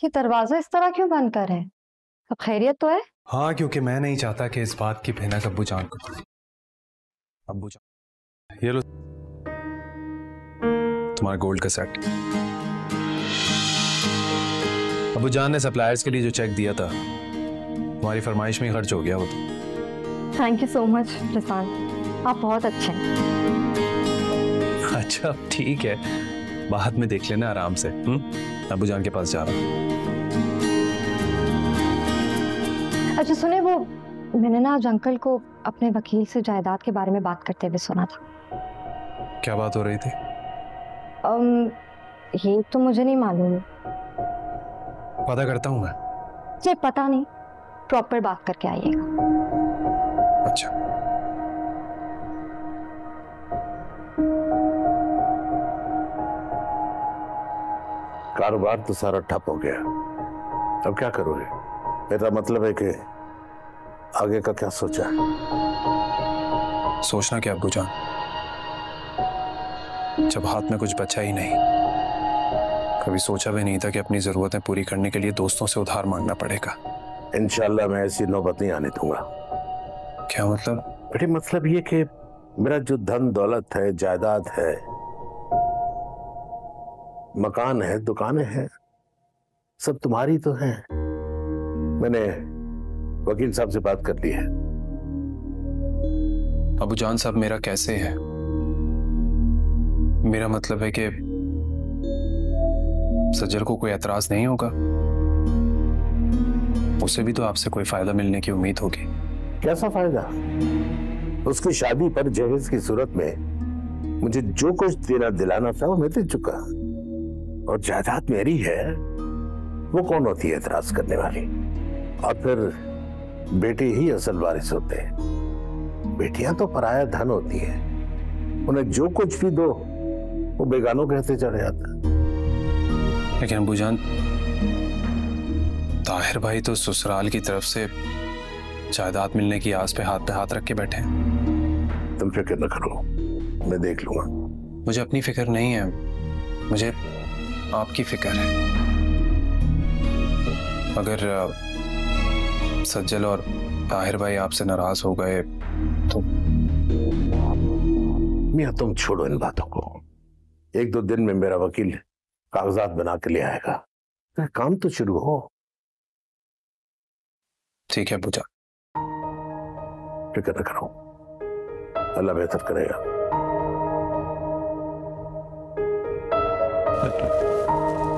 ये दरवाजा इस तरह क्यों बंद कर रहे हैं? सब खैरियत तो है? हाँ, क्योंकि मैं नहीं चाहता कि इस बात की भनक अब्बू जान को पड़े। अब्बू जान, ये लो तुम्हारा गोल्ड का सेट। अब्बू जान ने सप्लायर्स के लिए जो चेक दिया था तुम्हारी फरमाइश में ही खर्च हो गया वो तो। थैंक यू सो मच रिसान, आप बहुत अच्छे हैं। अच्छा ठीक है, बाद में देख लेना आराम से। अब्बू जान के पास जा रहा हूँ। अच्छा सुने, वो मैंने ना आज अंकल को अपने वकील से जायदाद के बारे में बात करते हुए सुना था। क्या बात हो रही थी? ये तो मुझे नहीं मालूम। पता करता हूँ मैं। जी पता नहीं, प्रॉपर बात करके आइएगा। अच्छा। कारोबार तो सारा ठप हो गया, अब क्या करोगे? मेरा मतलब है कि आगे का क्या सोचा है? सोचना क्या अब्बू जान, जब हाथ में कुछ बचा ही नहीं। कभी सोचा भी नहीं था कि अपनी जरूरतें पूरी करने के लिए दोस्तों से उधार मांगना पड़ेगा। इंशाल्लाह मैं ऐसी नौबत नहीं आने दूंगा। क्या मतलब? बेटे मतलब ये कि मेरा जो धन दौलत है, जायदाद है, मकान है, दुकानें हैं, सब तुम्हारी तो है। मैंने वकील साहब से बात कर ली है। अबू जान साहब मेरा कैसे है? मेरा मतलब है कि सज्जर को कोई एतराज नहीं होगा, उसे भी तो आपसे कोई फायदा मिलने की उम्मीद होगी। कैसा फायदा? उसकी शादी पर जहेज की सूरत में मुझे जो कुछ देना दिलाना था वो मैं दे चुका, और जायदाद मेरी है, वो कौन होती है एतराज करने वाली? और फिर बेटे ही असल वारिस होते हैं, बेटियां तो पराया धन होती हैं, उन्हें जो कुछ भी दो वो बेगानों कहते चले जाता। लेकिन अबू जान, ताहिर भाई तो ससुराल की तरफ से जायदाद मिलने की आस पे हाथ रख के बैठे हैं। तुम फिक्र न करो, मैं देख लूंगा। मुझे अपनी फिक्र नहीं है, मुझे आपकी फिक्र है। अगर सज्जल और ताहिर भाई आपसे नाराज हो गए तो? मियां तुम छोड़ो इन बातों को, एक दो दिन में मेरा वकील कागजात बना के ले आएगा, तो काम तो शुरू हो। ठीक है पूजा, फिक्र न करो, अल्लाह बेहतर करेगा।